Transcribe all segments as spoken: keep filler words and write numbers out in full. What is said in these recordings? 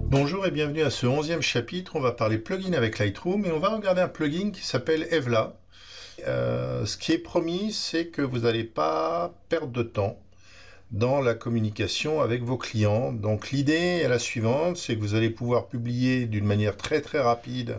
Bonjour et bienvenue à ce onzième chapitre. On va parler plugin avec Lightroom et on va regarder un plugin qui s'appelle Evla. Euh, ce qui est promis, c'est que vous n'allez pas perdre de temps dans la communication avec vos clients. Donc l'idée est la suivante, c'est que vous allez pouvoir publier d'une manière très très rapide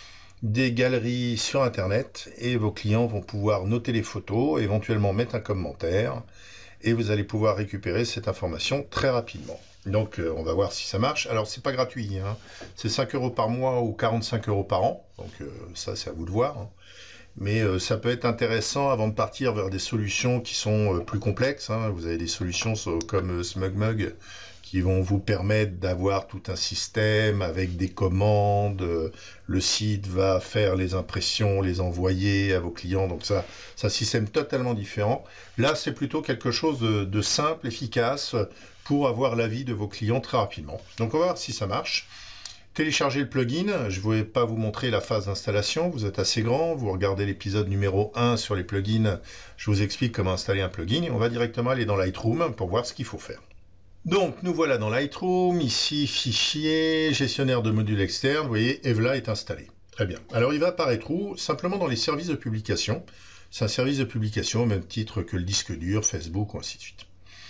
des galeries sur internet et vos clients vont pouvoir noter les photos, éventuellement mettre un commentaire et vous allez pouvoir récupérer cette information très rapidement. Donc euh, on va voir si ça marche. Alors c'est pas gratuit, hein. C'est cinq euros par mois ou quarante-cinq euros par an, donc euh, ça c'est à vous de voir, hein. Mais euh, ça peut être intéressant avant de partir vers des solutions qui sont euh, plus complexes, hein. Vous avez des solutions so, comme euh, SmugMug qui vont vous permettre d'avoir tout un système avec des commandes, euh, le site va faire les impressions, les envoyer à vos clients, donc ça, c'est un système totalement différent. Là, c'est plutôt quelque chose de, de simple, efficace, pour avoir l'avis de vos clients très rapidement. Donc on va voir si ça marche. Téléchargez le plugin, je ne vais pas vous montrer la phase d'installation, vous êtes assez grand, vous regardez l'épisode numéro un sur les plugins, je vous explique comment installer un plugin, et on va directement aller dans Lightroom pour voir ce qu'il faut faire. Donc nous voilà dans Lightroom, ici fichier, gestionnaire de modules externes, vous voyez Evla est installé. Très bien. Alors il va apparaître où? Simplement dans les services de publication. C'est un service de publication au même titre que le disque dur, Facebook ou ainsi de suite.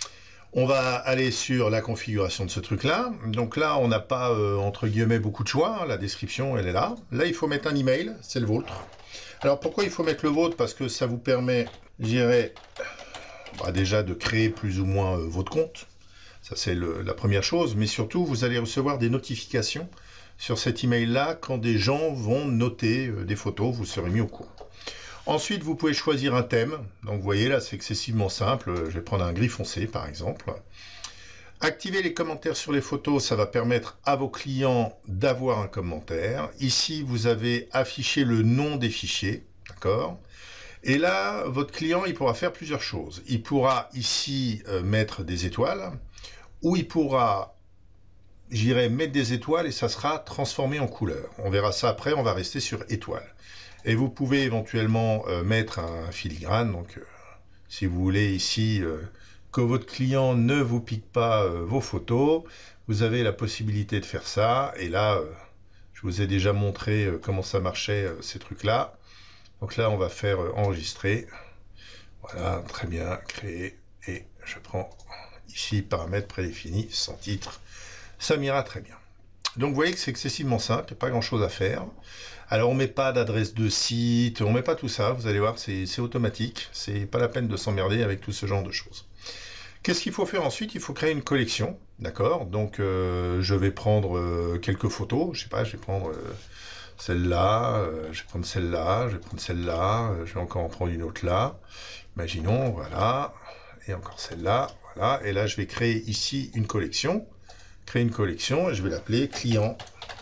On va aller sur la configuration de ce truc-là. Donc là, on n'a pas, euh, entre guillemets, beaucoup de choix. La description, elle est là. Là, il faut mettre un email, c'est le vôtre. Alors pourquoi il faut mettre le vôtre? Parce que ça vous permet, je dirais, bah, déjà de créer plus ou moins euh, votre compte. Ça, c'est la première chose. Mais surtout, vous allez recevoir des notifications sur cet email-là quand des gens vont noter euh, des photos. Vous serez mis au courant. Ensuite, vous pouvez choisir un thème. Donc, vous voyez, là, c'est excessivement simple. Je vais prendre un gris foncé, par exemple. Activer les commentaires sur les photos, ça va permettre à vos clients d'avoir un commentaire. Ici, vous avez affiché le nom des fichiers, d'accord? Et là, votre client, il pourra faire plusieurs choses. Il pourra ici euh, mettre des étoiles, ou il pourra, j'irai mettre des étoiles et ça sera transformé en couleur. On verra ça après, on va rester sur étoiles. Et vous pouvez éventuellement euh, mettre un filigrane, donc euh, si vous voulez ici euh, que votre client ne vous pique pas euh, vos photos, vous avez la possibilité de faire ça. Et là, euh, je vous ai déjà montré euh, comment ça marchait, euh, ces trucs-là. Donc là, on va faire euh, enregistrer. Voilà, très bien, créer. Et je prends ici paramètres prédéfinis, sans titre. Ça m'ira très bien. Donc vous voyez que c'est excessivement simple, il n'y a pas grand chose à faire. Alors on ne met pas d'adresse de site, on ne met pas tout ça, vous allez voir, c'est automatique, c'est pas la peine de s'emmerder avec tout ce genre de choses. Qu'est-ce qu'il faut faire ensuite? Il faut créer une collection, d'accord? Donc euh, je vais prendre euh, quelques photos, je sais pas, je vais prendre euh, celle-là, euh, je vais prendre celle-là, je vais prendre celle-là, euh, je vais encore en prendre une autre là. Imaginons, voilà, et encore celle-là, voilà, et là je vais créer ici une collection. Créer une collection et je vais l'appeler client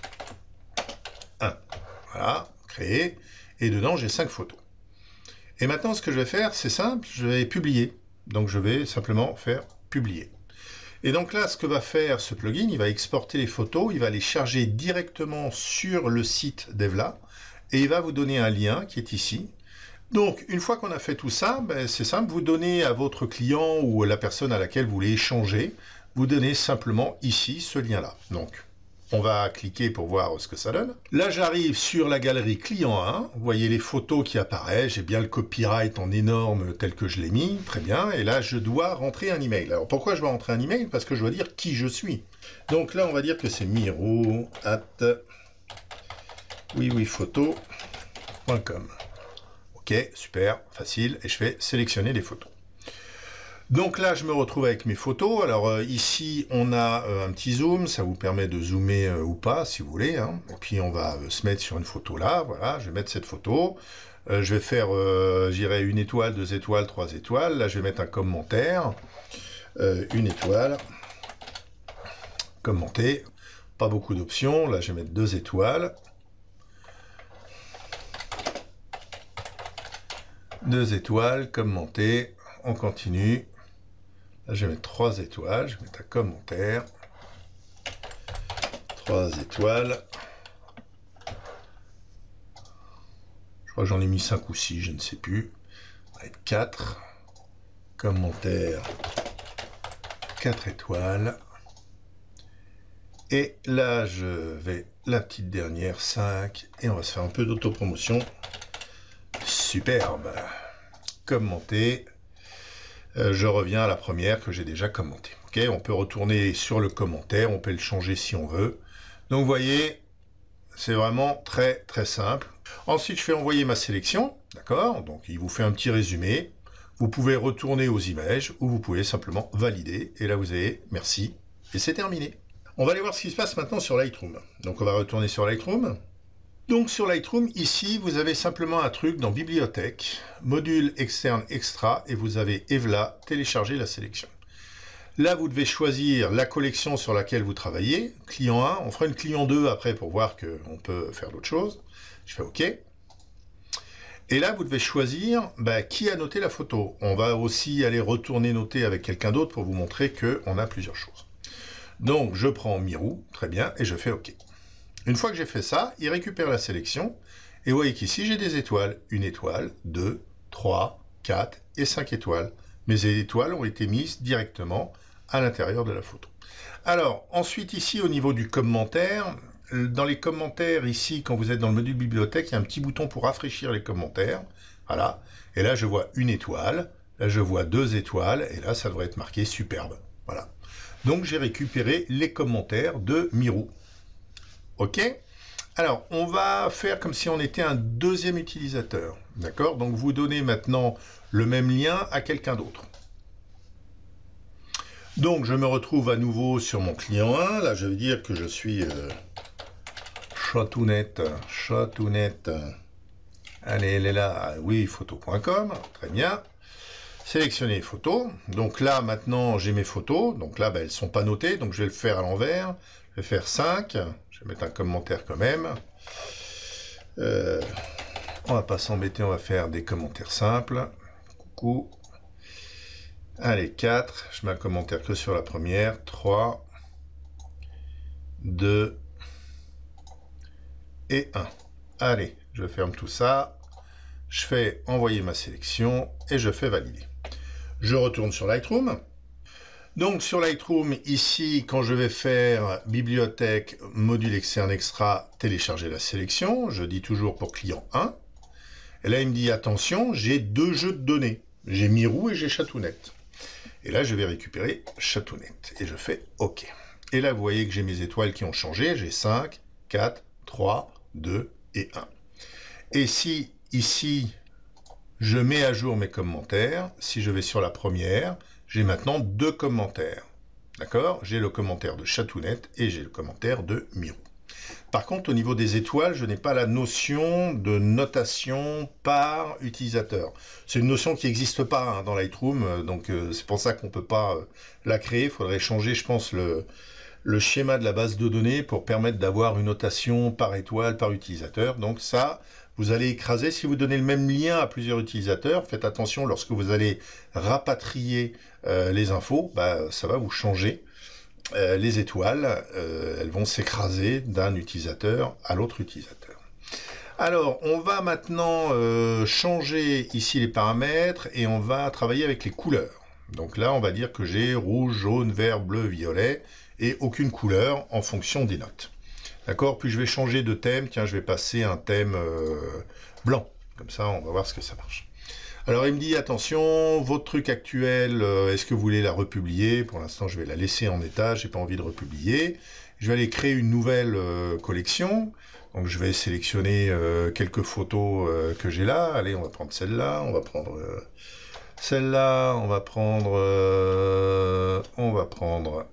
un. Voilà, créer. Et dedans, j'ai cinq photos. Et maintenant, ce que je vais faire, c'est simple, je vais publier. Donc, je vais simplement faire publier. Et donc là, ce que va faire ce plugin, il va exporter les photos, il va les charger directement sur le site d'Evla et il va vous donner un lien qui est ici. Donc, une fois qu'on a fait tout ça, ben, c'est simple, vous donnez à votre client ou à la personne à laquelle vous voulez échanger, vous donnez simplement ici ce lien-là. Donc, on va cliquer pour voir ce que ça donne. Là, j'arrive sur la galerie client un. Vous voyez les photos qui apparaissent. J'ai bien le copyright en énorme tel que je l'ai mis. Très bien. Et là, je dois rentrer un email. Alors, pourquoi je dois rentrer un email? Parce que je dois dire qui je suis. Donc là, on va dire que c'est miro arobase oui oui photo point com. Ok, super, facile. Et je fais sélectionner les photos. Donc là, je me retrouve avec mes photos. Alors euh, ici, on a euh, un petit zoom. Ça vous permet de zoomer euh, ou pas, si vous voulez, hein. Et puis, on va euh, se mettre sur une photo là. Voilà, je vais mettre cette photo. Euh, je vais faire, euh, j'irai une étoile, deux étoiles, trois étoiles. Là, je vais mettre un commentaire. Euh, une étoile. Commenter. Pas beaucoup d'options. Là, je vais mettre deux étoiles. Deux étoiles, commenter. On continue. Là, je vais mettre trois étoiles, je vais mettre un commentaire. trois étoiles. Je crois que j'en ai mis cinq ou six, je ne sais plus. Ça va être quatre. Commentaire. quatre étoiles. Et là, je vais la petite dernière, cinq, et on va se faire un peu d'autopromotion. Superbe. Commenter. Euh, je reviens à la première que j'ai déjà commentée. Okay, on peut retourner sur le commentaire, on peut le changer si on veut. Donc vous voyez, c'est vraiment très très simple. Ensuite, je fais envoyer ma sélection, d'accord? Donc il vous fait un petit résumé. Vous pouvez retourner aux images ou vous pouvez simplement valider. Et là, vous avez merci. Et c'est terminé. On va aller voir ce qui se passe maintenant sur Lightroom. Donc on va retourner sur Lightroom. Donc sur Lightroom, ici, vous avez simplement un truc dans Bibliothèque, Module externe extra, et vous avez Evla, télécharger la sélection. Là, vous devez choisir la collection sur laquelle vous travaillez, client un, on fera une client deux après pour voir qu'on peut faire d'autres choses. Je fais OK. Et là, vous devez choisir bah, qui a noté la photo. On va aussi aller retourner noter avec quelqu'un d'autre pour vous montrer qu'on a plusieurs choses. Donc, je prends Mirou, très bien, et je fais OK. Une fois que j'ai fait ça, il récupère la sélection. Et vous voyez qu'ici, j'ai des étoiles. Une étoile, deux, trois, quatre et cinq étoiles. Mes étoiles ont été mises directement à l'intérieur de la photo. Alors, ensuite, ici, au niveau du commentaire, dans les commentaires, ici, quand vous êtes dans le module bibliothèque, il y a un petit bouton pour rafraîchir les commentaires. Voilà. Et là, je vois une étoile. Là, je vois deux étoiles. Et là, ça devrait être marqué superbe. Voilà. Donc, j'ai récupéré les commentaires de Mirou. OK? Alors, on va faire comme si on était un deuxième utilisateur. D'accord? Donc, vous donnez maintenant le même lien à quelqu'un d'autre. Donc, je me retrouve à nouveau sur mon client un. Là, je vais dire que je suis euh, Chatounette. Chatounette. Allez, elle est là. Oui, photo point com. Très bien. Sélectionner les photos. Donc là, maintenant, j'ai mes photos. Donc là, ben, elles ne sont pas notées. Donc, je vais le faire à l'envers. Je vais faire cinq. Je vais mettre un commentaire quand même. Euh, on va pas s'embêter, on va faire des commentaires simples. Coucou. Allez, quatre. Je mets un commentaire que sur la première. trois, deux et un. Allez, je ferme tout ça. Je fais envoyer ma sélection et je fais valider. Je retourne sur Lightroom. Donc sur Lightroom, ici, quand je vais faire bibliothèque, module externe extra, télécharger la sélection, je dis toujours pour client un. Et là, il me dit, attention, j'ai deux jeux de données. J'ai Mirou et j'ai Chatounette. Et là, je vais récupérer Chatounette. Et je fais OK. Et là, vous voyez que j'ai mes étoiles qui ont changé. J'ai cinq, quatre, trois, deux et un. Et si, ici, je mets à jour mes commentaires, si je vais sur la première, j'ai maintenant deux commentaires. D'accord? J'ai le commentaire de Chatounette et j'ai le commentaire de Mirou. Par contre, au niveau des étoiles, je n'ai pas la notion de notation par utilisateur. C'est une notion qui n'existe pas hein, dans Lightroom, donc euh, c'est pour ça qu'on ne peut pas euh, la créer. Il faudrait changer, je pense, le, le schéma de la base de données pour permettre d'avoir une notation par étoile, par utilisateur. Donc ça, vous allez écraser. Si vous donnez le même lien à plusieurs utilisateurs, faites attention lorsque vous allez rapatrier euh, les infos, bah, ça va vous changer. Euh, les étoiles, euh, elles vont s'écraser d'un utilisateur à l'autre utilisateur. Alors, on va maintenant euh, changer ici les paramètres et on va travailler avec les couleurs. Donc là, on va dire que j'ai rouge, jaune, vert, bleu, violet et aucune couleur en fonction des notes. D'accord? Puis je vais changer de thème. Tiens, je vais passer un thème euh, blanc. Comme ça, on va voir ce que ça marche. Alors, il me dit, attention, votre truc actuel, euh, est-ce que vous voulez la republier? Pour l'instant, je vais la laisser en état, j'ai pas envie de republier. Je vais aller créer une nouvelle euh, collection. Donc, je vais sélectionner euh, quelques photos euh, que j'ai là. Allez, on va prendre celle-là, on va prendre euh, celle-là, on va prendre... Euh, on va prendre...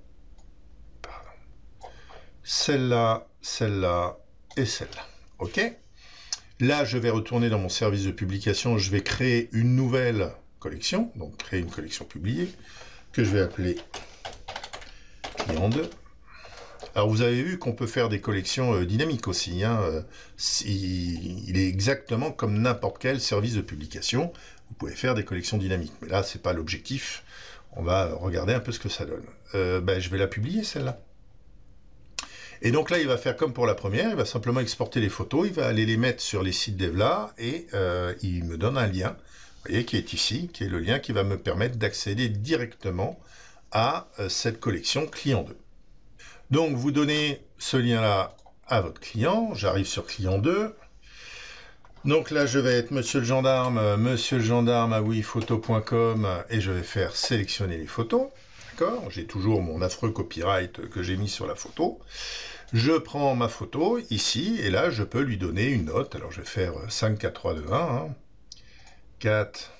Celle-là, celle-là et celle-là. OK? Là, je vais retourner dans mon service de publication, je vais créer une nouvelle collection, donc créer une collection publiée, que je vais appeler client deux. Alors, vous avez vu qu'on peut faire des collections euh, dynamiques aussi. Hein, euh, si, il est exactement comme n'importe quel service de publication. Vous pouvez faire des collections dynamiques, mais là, ce n'est pas l'objectif. On va regarder un peu ce que ça donne. Euh, ben, je vais la publier, celle-là. Et donc là, il va faire comme pour la première, il va simplement exporter les photos, il va aller les mettre sur les sites d'Evla et euh, il me donne un lien, vous voyez, qui est ici, qui est le lien qui va me permettre d'accéder directement à euh, cette collection client deux. Donc vous donnez ce lien-là à votre client, j'arrive sur client deux. Donc là je vais être monsieur le gendarme, monsieur le gendarme à oui photo point com et je vais faire sélectionner les photos. D'accord ? J'ai toujours mon affreux copyright que j'ai mis sur la photo. Je prends ma photo ici et là je peux lui donner une note. Alors je vais faire cinq, quatre, trois, deux, un. Hein. quatre,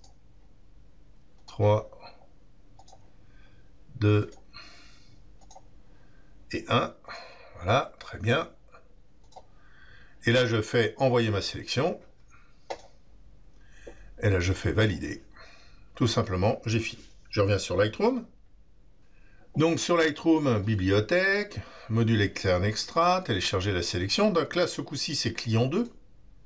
trois, deux et un. Voilà, très bien. Et là, je fais envoyer ma sélection. Et là, je fais valider. Tout simplement, j'ai fini. Je reviens sur Lightroom. Donc, sur Lightroom, bibliothèque, module externe extra, télécharger la sélection. Donc là, ce coup-ci, c'est client deux. D'accord ?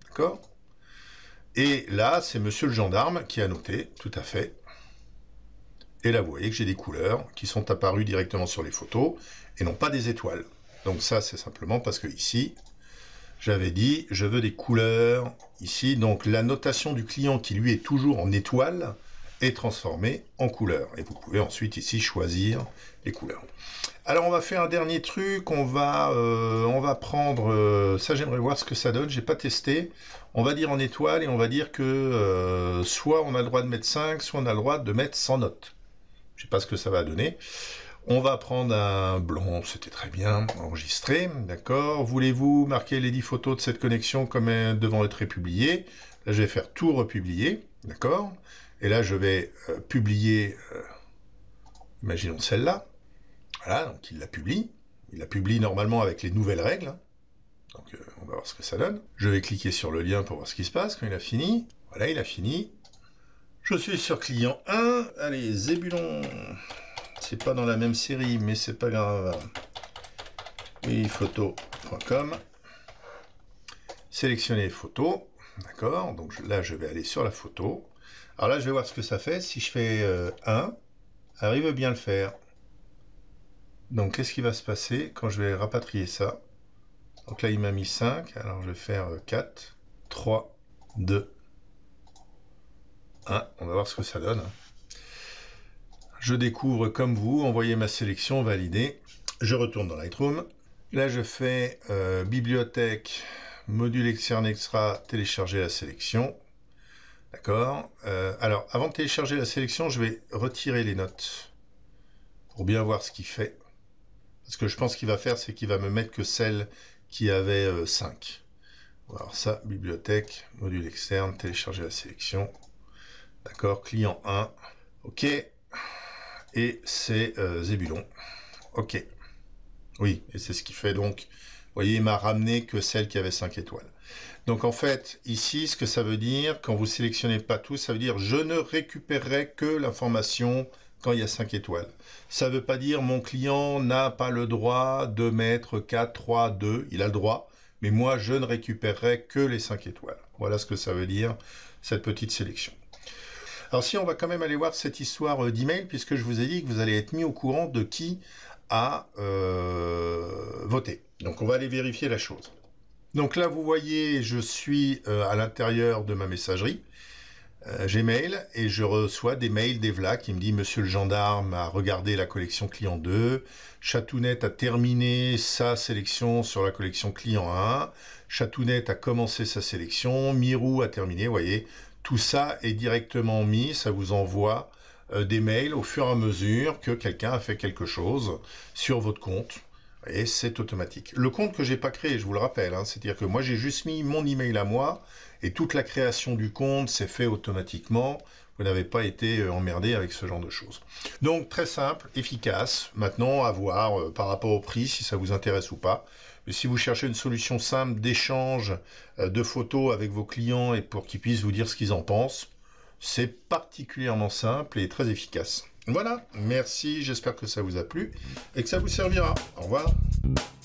Et là, c'est monsieur le gendarme qui a noté, tout à fait. Et là, vous voyez que j'ai des couleurs qui sont apparues directement sur les photos et non pas des étoiles. Donc ça, c'est simplement parce que ici, j'avais dit, je veux des couleurs ici. Donc la notation du client qui lui est toujours en étoile est transformée en couleur. Et vous pouvez ensuite ici choisir les couleurs. Alors on va faire un dernier truc. On va, euh, on va prendre, euh, ça j'aimerais voir ce que ça donne. J'ai pas testé. On va dire en étoile et on va dire que euh, soit on a le droit de mettre cinq, soit on a le droit de mettre cent notes. Je sais pas ce que ça va donner. On va prendre un blanc, c'était très bien, enregistré, d'accord. Voulez-vous marquer les dix photos de cette connexion comme devant être republiées? Là, je vais faire tout republier, d'accord. Et là, je vais euh, publier, euh, imaginons celle-là. Voilà, donc il la publie. Il la publie normalement avec les nouvelles règles. Donc, euh, on va voir ce que ça donne. Je vais cliquer sur le lien pour voir ce qui se passe quand il a fini. Voilà, il a fini. Je suis sur client un. Allez, Zébulon. C'est pas dans la même série, mais c'est pas grave. oui photo point com. Sélectionner les photos. D'accord. Donc là, je vais aller sur la photo. Alors là, je vais voir ce que ça fait. Si je fais euh, un, arrive bien le faire. Donc, qu'est-ce qui va se passer quand je vais rapatrier ça? Donc là, il m'a mis cinq. Alors, je vais faire quatre, trois, deux, un. On va voir ce que ça donne. Je découvre comme vous, envoyer ma sélection, valider. Je retourne dans Lightroom. Là, je fais euh, bibliothèque, module externe extra, télécharger la sélection. D'accord. Euh, alors, avant de télécharger la sélection, je vais retirer les notes pour bien voir ce qu'il fait. Parce que je pense qu'il va faire, c'est qu'il va me mettre que celles qui avaient euh, cinq. Alors ça, bibliothèque, module externe, télécharger la sélection. D'accord, client un. OK. Et c'est euh, Zébulon. OK. Oui, et c'est ce qui fait donc, vous voyez, il m'a ramené que celle qui avait cinq étoiles. Donc en fait, ici, ce que ça veut dire, quand vous sélectionnez pas tout, ça veut dire je ne récupérerai que l'information quand il y a cinq étoiles. Ça ne veut pas dire mon client n'a pas le droit de mettre quatre, trois, deux, il a le droit, mais moi je ne récupérerai que les cinq étoiles. Voilà ce que ça veut dire, cette petite sélection. Alors si on va quand même aller voir cette histoire d'email, puisque je vous ai dit que vous allez être mis au courant de qui a euh, voté. Donc on va aller vérifier la chose. Donc là vous voyez, je suis euh, à l'intérieur de ma messagerie euh, Gmail et je reçois des mails d'Evla qui me dit Monsieur le gendarme a regardé la collection client deux, Chatounette a terminé sa sélection sur la collection client un, Chatounette a commencé sa sélection, Mirou a terminé, vous voyez. Tout ça est directement mis, ça vous envoie euh, des mails au fur et à mesure que quelqu'un a fait quelque chose sur votre compte. Et c'est automatique. Le compte que j'ai pas créé, je vous le rappelle, hein, c'est-à-dire que moi j'ai juste mis mon email à moi et toute la création du compte s'est fait automatiquement. Vous n'avez pas été emmerdé avec ce genre de choses. Donc très simple, efficace. Maintenant à voir euh, par rapport au prix si ça vous intéresse ou pas. Mais si vous cherchez une solution simple d'échange euh, de photos avec vos clients et pour qu'ils puissent vous dire ce qu'ils en pensent, c'est particulièrement simple et très efficace. Voilà, merci, j'espère que ça vous a plu et que ça vous servira. Au revoir.